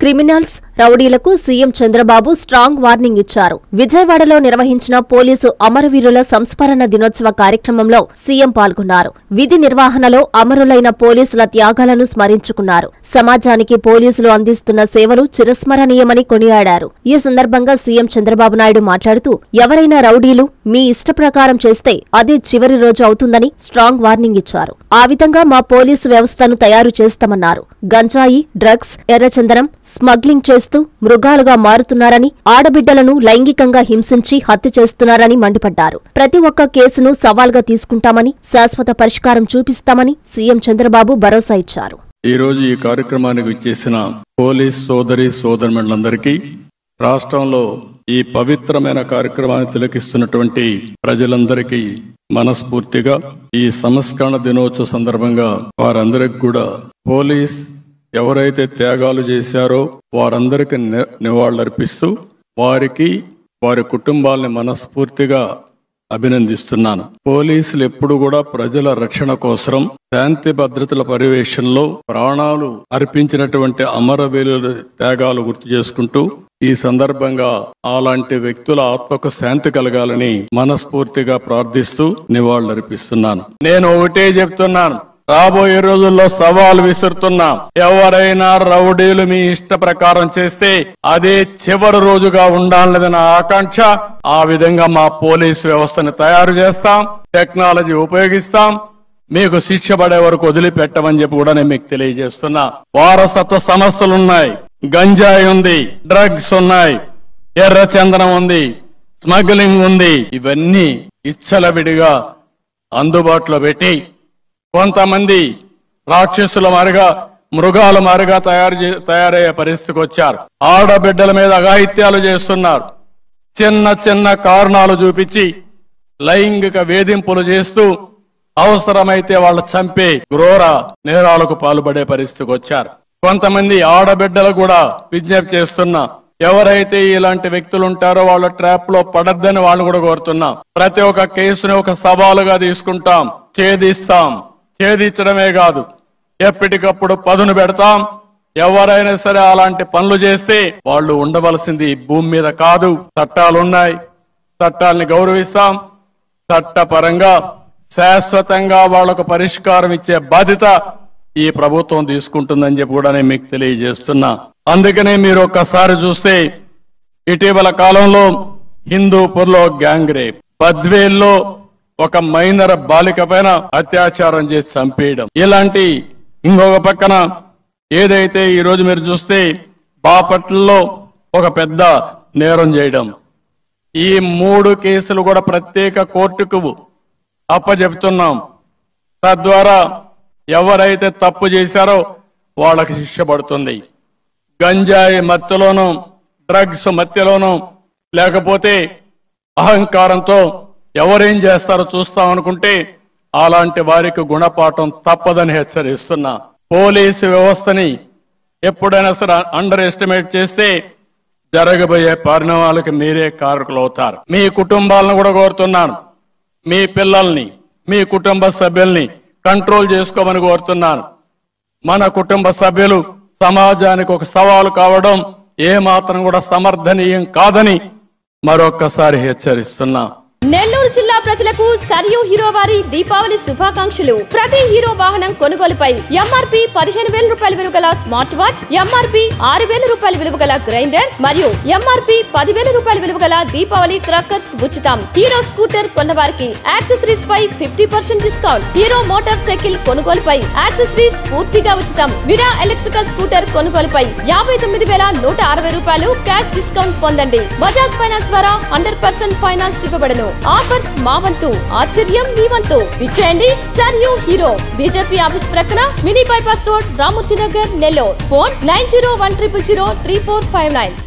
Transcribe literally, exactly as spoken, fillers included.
Criminals, రౌడీలకు CM Chandrababu strong warning ఇచ్చారు. విజయవాడలో నిర్వహించిన పోలీసు అమరవీరుల సంస్మరణ దినోత్సవ కార్యక్రమంలో సీఎం పాల్గొన్నారు. విధి నిర్వహణలో అమరులైన పోలీసుల త్యాగాలను స్మరించుకున్నారు. సమాజానికి పోలీసులు అందిస్తున్న సేవలు చిరస్మరణీయమని కొనియాడారు. ఈ సందర్భంగా సీఎం చంద్రబాబు నాయుడు మాట్లాడుతూ, ఎవరైనా రౌడీలు మీ ఇష్ట ప్రకారం చేస్తే అదే చివరి రోజు అవుతుందని స్ట్రాంగ్ వార్నింగ్ ఇచ్చారు. ఆ విధంగా మా పోలీసు వ్యవస్థను తయారు చేస్తామన్నారు. గంజాయి, డ్రగ్స్, ఎర్రచందనం స్మగ్లింగ్ చేస్తూ మృగాలుగా మారుతున్నారని, ఆడబిడ్డలను లైంగికంగా హింసించి హత్య చేస్తున్నారని మండిపడ్డారు. ప్రతి ఒక్క కేసును సవాల్గా తీసుకుంటామని, శాశ్వత పరిష్కారం చూపిస్తామని సీఎం చంద్రబాబు భరోసా ఇచ్చారు. ఈ రోజు ఈ కార్యక్రమానికి విచ్చేసిన పోలీస్ సోదరి సోదరులందరికీ, రాష్ట్రంలో ఈ పవిత్రమైన కార్యక్రమాన్ని తిలకిస్తున్నటువంటి ప్రజలందరికీ మనస్ఫూర్తిగా ఈ సంస్కరణ దినోత్సవ సందర్భంగా వారందరికి కూడా పోలీస్ ఎవరైతే త్యాగాలు చేశారో వారందరికీ నివాళులర్పిస్తూ వారికి వారి కుటుంబాలని మనస్ఫూర్తిగా అభినందిస్తున్నాను. పోలీసులు ఎప్పుడు కూడా ప్రజల రక్షణ కోసం, శాంతి భద్రతల పర్యవేక్షణలో ప్రాణాలు అర్పించినటువంటి అమరవీరుల త్యాగాలు గుర్తు చేసుకుంటూ ఈ సందర్భంగా అలాంటి వ్యక్తుల ఆత్మకు శాంతి కలగాలని మనస్ఫూర్తిగా ప్రార్థిస్తూ నివాళులర్పిస్తున్నాను. నేను ఒకటే చెప్తున్నాను, రాబోయే రోజుల్లో సవాల్ విసురుతున్నాం. ఎవరైనా రౌడీలు మీ ఇష్ట ప్రకారం చేస్తే అదే చివరి రోజుగా ఉండాలన్నది నా ఆకాంక్ష. ఆ విధంగా మా పోలీసు వ్యవస్థను తయారు చేస్తాం, టెక్నాలజీ ఉపయోగిస్తాం, మీకు శిక్ష పడే వరకు వదిలిపెట్టమని చెప్పి కూడా నేను మీకు తెలియజేస్తున్నా. వారసత్వ సమస్యలున్నాయి, గంజాయి ఉంది, డ్రగ్స్ ఉన్నాయి, ఎర్రచందనం ఉంది, స్మగ్లింగ్ ఉంది. ఇవన్నీ ఇచ్చలవిడిగా అందుబాటులో పెట్టి కొంతమంది రాక్షసుల మారిగా, మృగాల మారిగా తయారు తయారయ్యే పరిస్థితికి వచ్చారు. ఆడబిడ్డల మీద అఘాయిత్యాలు చేస్తున్నారు. చిన్న చిన్న కారణాలు చూపించి లైంగిక వేధింపులు చేస్తూ అవసరమైతే వాళ్ళు చంపే క్రూర నేరాలకు పాల్పడే పరిస్థితికి వచ్చారు. కొంతమంది ఆడబిడ్డలు కూడా విజ్ఞప్తి చేస్తున్నా, ఎవరైతే ఇలాంటి వ్యక్తులు ఉంటారో వాళ్ళ ట్రాప్ లో పడద్దని వాళ్ళు కూడా కోరుతున్నాం. ప్రతి ఒక్క కేసుని ఒక సవాలుగా తీసుకుంటాం, ఛేదిస్తాం. ఛేదించడమే కాదు, ఎప్పటికప్పుడు పదును పెడతాం. ఎవరైనా సరే అలాంటి పనులు చేస్తే వాళ్ళు ఉండవలసింది భూమి మీద కాదు, చట్టాలున్నాయి, చట్టాలని గౌరవిస్తాం. చట్టపరంగా శాశ్వతంగా వాళ్లకు పరిష్కారం ఇచ్చే బాధ్యత ఈ ప్రభుత్వం తీసుకుంటుందని చెప్పి కూడా నేను మీకు తెలియజేస్తున్నా. అందుకనే మీరు ఒక్కసారి చూస్తే ఇటీవల కాలంలో హిందూపూర్లో గ్యాంగ్ రేప్, బద్వేల్లో ఒక మైనర్ బాలిక పైన అత్యాచారం చేసి చంపేయడం, ఇలాంటి ఇంకొక పక్కన ఏదైతే ఈ రోజు మీరు చూస్తే బాపట్లలో ఒక పెద్ద నేరం చేయడం, ఈ మూడు కేసులు కూడా ప్రత్యేక కోర్టుకు అప్పచెప్తున్నాం. తద్వారా ఎవరైతే తప్పు చేశారో వాళ్ళకి శిక్ష పడుతుంది. గంజాయి మత్తులోనూ, డ్రగ్స్ మత్తులోనూ, లేకపోతే అహంకారంతో ఎవరేం చేస్తారో చూస్తాం అనుకుంటే అలాంటి వారికి గుణపాఠం తప్పదని హెచ్చరిస్తున్నా. పోలీసు వ్యవస్థని ఎప్పుడైనా సరే అండర్ ఎస్టిమేట్ చేస్తే జరగబోయే పరిణామాలకు మీరే కారకులు అవుతారు. మీ కుటుంబాలను కూడా కోరుతున్నాను, మీ పిల్లల్ని, మీ కుటుంబ సభ్యుల్ని కంట్రోల్ చేసుకోమని కోరుతున్నాను. మన కుటుంబ సభ్యులు సమాజానికి ఒక సవాలు కావడం ఏ మాత్రం కూడా సమర్థనీయం కాదని మరొక్కసారి హెచ్చరిస్తున్నా. నెల్లూరు జిల్లా ప్రజలకు సరియు హీరో వారి దీపావళి శుభాకాంక్షలు. ప్రతి హీరో వాహనం కొనుగోలుపై ఎంఆర్పి పదిహేను వేల రూపాయల విలువ గల స్మార్ట్ వాచ్, ఎంఆర్పి ఆరు వేల రూపాయల విలువ గల గ్రైండర్ మరియు ఎంఆర్పి పదివేల రూపాయల విలువ గల దీపావళి క్రాకర్స్ ఉచితం. హీరో స్కూటర్ కొన్నవారికి యాక్సెసరీస్ పై fifty percent discount. Hero motorcycle కొనుగోలుపై యాక్సెసరీస్ పూర్తిగా ఉచితం. విరా ఎలక్ట్రికల్ స్కూటర్ కొనుగోలుపై యాభై తొమ్మిది వేల నూట అరవై రూపాయలు క్యాష్ డిస్కౌంట్ పొందండి. బజాజ్ ఫైనాన్స్ ద్వారా హండ్రెడ్ పర్సెంట్ ఫైనాన్స్ ఇవ్వబడను. ఆఫర్స్ మా వంతు, ఆశ్చర్యం మీ వంతు. విచ్చేయండి సరియు హీరో, బీజేపీ ఆఫీస్ ప్రక్కన, mini bypass road, Ramurthy Nagar, Nellore. Phone nine zero one triple zero three four five nine.